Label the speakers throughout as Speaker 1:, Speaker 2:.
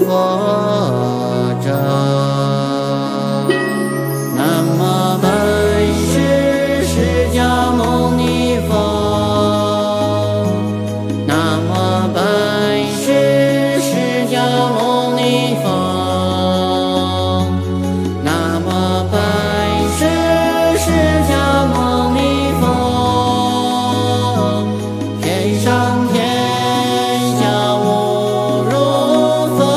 Speaker 1: 佛者，南无本师释迦牟尼佛，南无本师释迦牟尼佛，南无本师释迦牟尼佛，天上天下无如佛。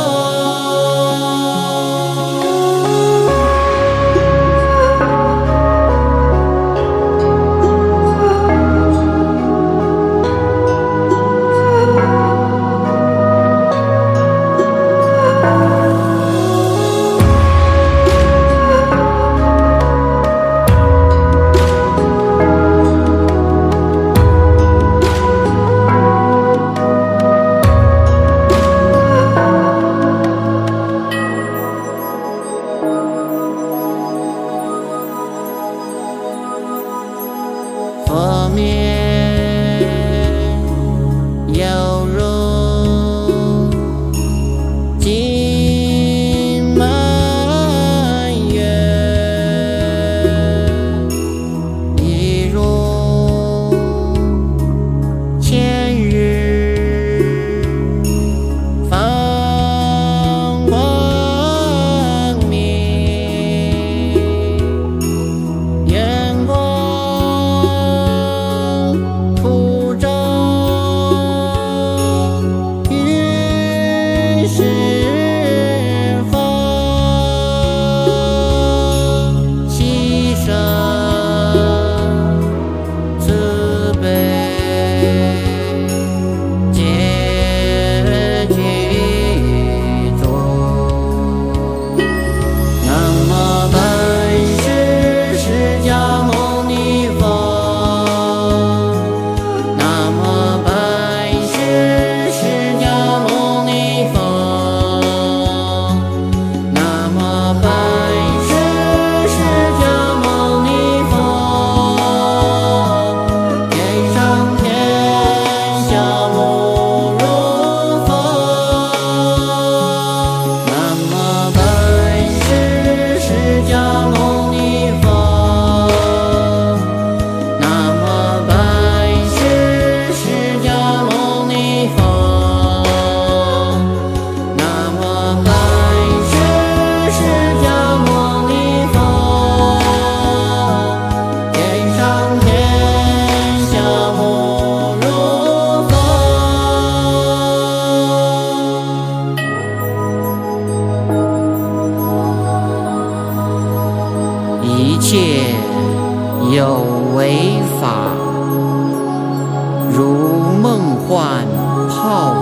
Speaker 1: 佛面犹如金满月，一如千日放光明，眼光普照于十方，其身慈悲皆具足，南无本师释迦牟尼佛，南无本师释迦牟尼佛，南无本师释迦牟尼佛，天上天下无如佛，南无本师释迦牟尼佛，南无本师释迦牟尼佛，南无本师释迦牟尼佛，天上天下无如佛。一切有为法，如梦幻泡